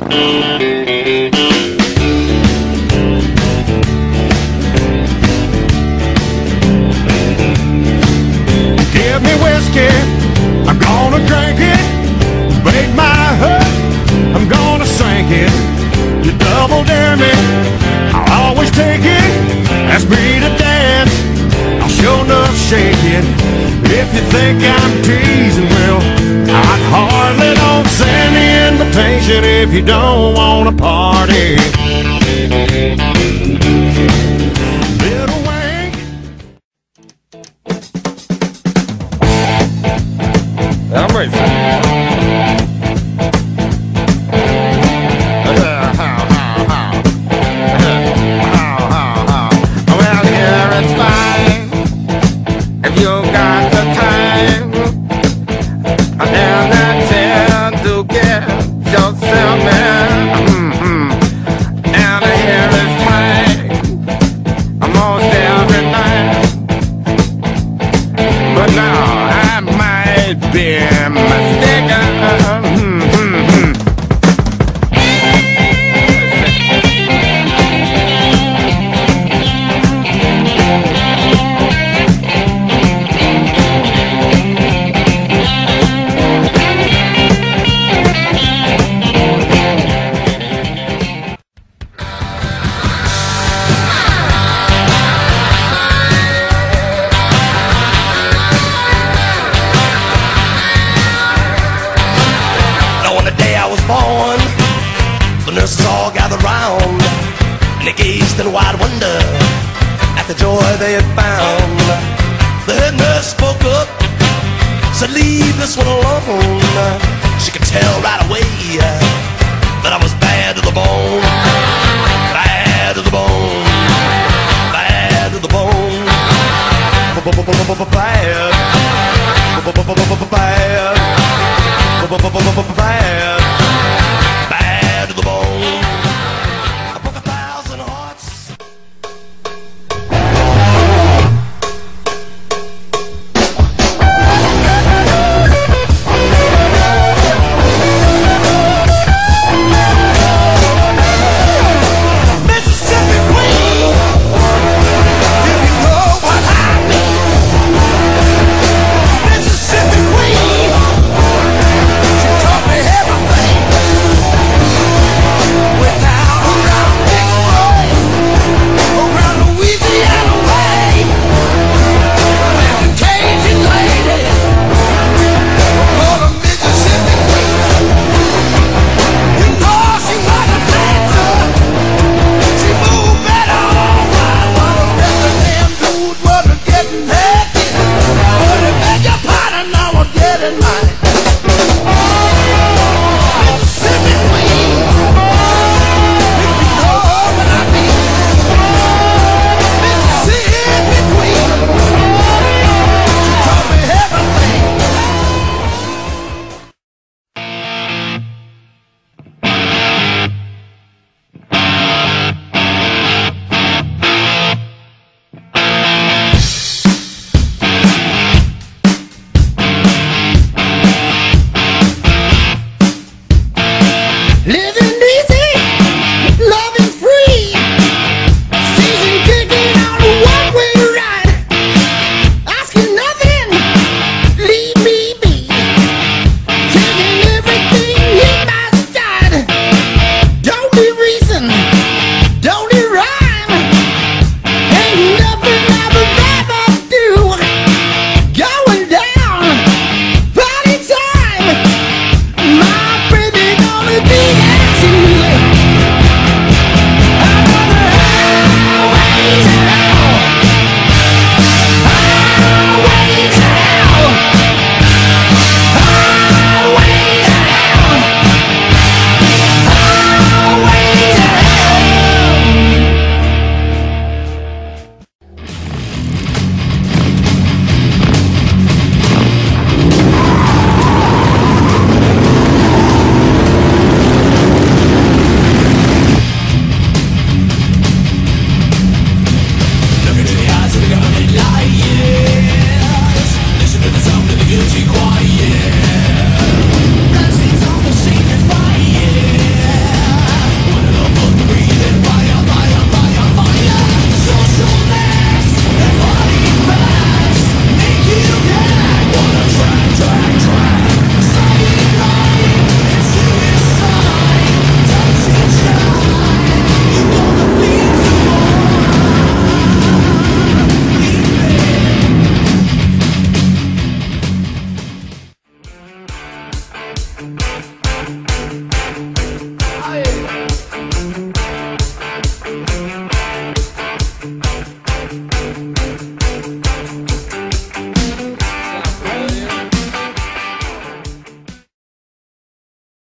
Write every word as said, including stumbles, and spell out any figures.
Give me whiskey, I'm gonna drink it. Break my heart, I'm gonna sink it. You double dare me, I'll always take it. Ask me to dance, I'll sure enough shake it. If you think I'm teasing, well, I hardly don't send the invitation if you don't wanna party. Little wink. I'm ready. All gathered round, and they gazed in wide wonder at the joy they had found. The head nurse spoke up, said, "Leave this one alone." She could tell right away that I was bad to the bone, bad to the bone, bad to the bone, bad, bad, bad. Bad to the bone. I broke a thousand hearts. Mississippi Queen, if you know what I mean. Mississippi Queen, she it.